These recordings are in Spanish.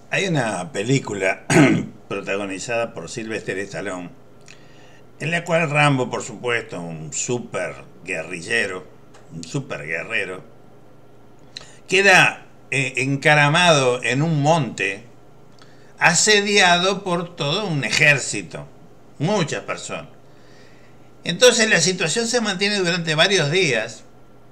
Hay una película protagonizada por Sylvester Stallone, en la cual Rambo, por supuesto, un super guerrillero, un super guerrero, queda encaramado en un monte, asediado por todo un ejército, muchas personas. Entonces la situación se mantiene durante varios días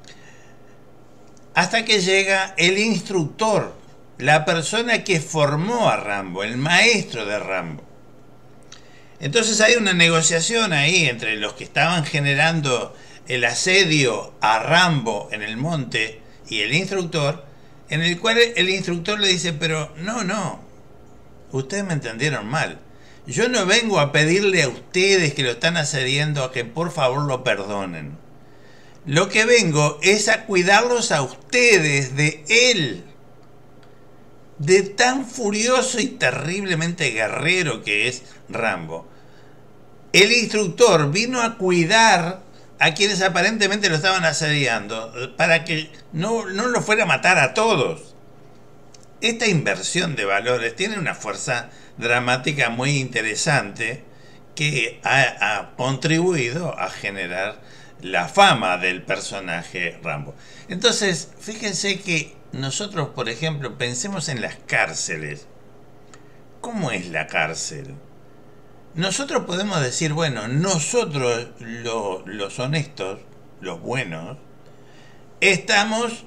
hasta que llega el instructor, la persona que formó a Rambo, el maestro de Rambo. Entonces hay una negociación ahí entre los que estaban generando el asedio a Rambo en el monte y el instructor, en el cual el instructor le dice, pero no, ustedes me entendieron mal. Yo no vengo a pedirle a ustedes que lo están asediando a que por favor lo perdonen. Lo que vengo es a cuidarlos a ustedes de él, de tan furioso y terriblemente guerrero que es Rambo. El instructor vino a cuidar a quienes aparentemente lo estaban asediando para que no lo fuera a matar a todos. Esta inversión de valores tiene una fuerza dramática muy interesante que ha contribuido a generar la fama del personaje Rambo. Entonces, fíjense que nosotros, por ejemplo, pensemos en las cárceles. ¿Cómo es la cárcel? Nosotros podemos decir, bueno, nosotros los honestos, los buenos, estamos,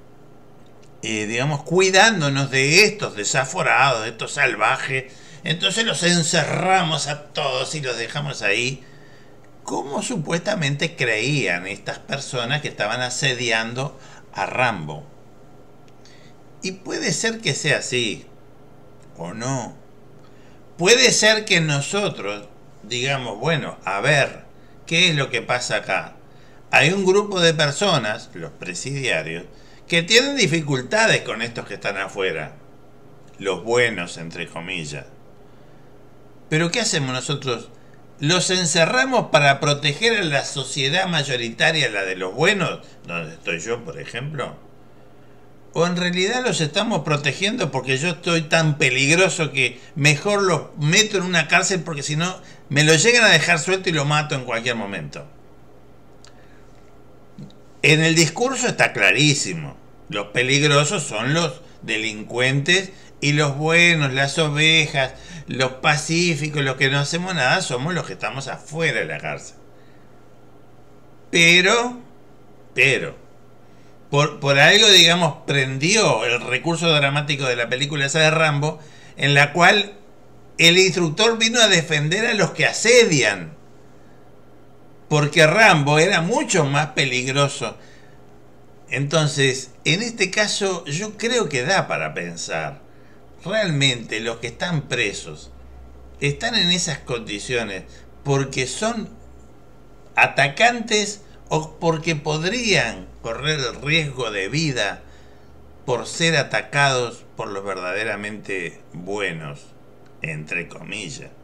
digamos, cuidándonos de estos desaforados, de estos salvajes. Entonces los encerramos a todos y los dejamos ahí, como supuestamente creían estas personas que estaban asediando a Rambo. Y puede ser que sea así, o no. Puede ser que nosotros digamos, bueno, a ver, ¿qué es lo que pasa acá? Hay un grupo de personas, los presidiarios, que tienen dificultades con estos que están afuera, los buenos, entre comillas. Pero ¿qué hacemos nosotros? ¿Los encerramos para proteger a la sociedad mayoritaria, la de los buenos, donde estoy yo, por ejemplo? ¿O en realidad los estamos protegiendo porque yo estoy tan peligroso que mejor los meto en una cárcel porque si no me lo llegan a dejar suelto y lo mato en cualquier momento? En el discurso está clarísimo. Los peligrosos son los delincuentes y los buenos, las ovejas, los pacíficos, los que no hacemos nada, somos los que estamos afuera de la cárcel. Pero, por algo, digamos, prendió el recurso dramático de la película esa de Rambo, en la cual el instructor vino a defender a los que asedian. Porque Rambo era mucho más peligroso. Entonces, en este caso, yo creo que da para pensar. Realmente los que están presos están en esas condiciones porque son atacantes o porque podrían correr el riesgo de vida por ser atacados por los verdaderamente buenos, entre comillas.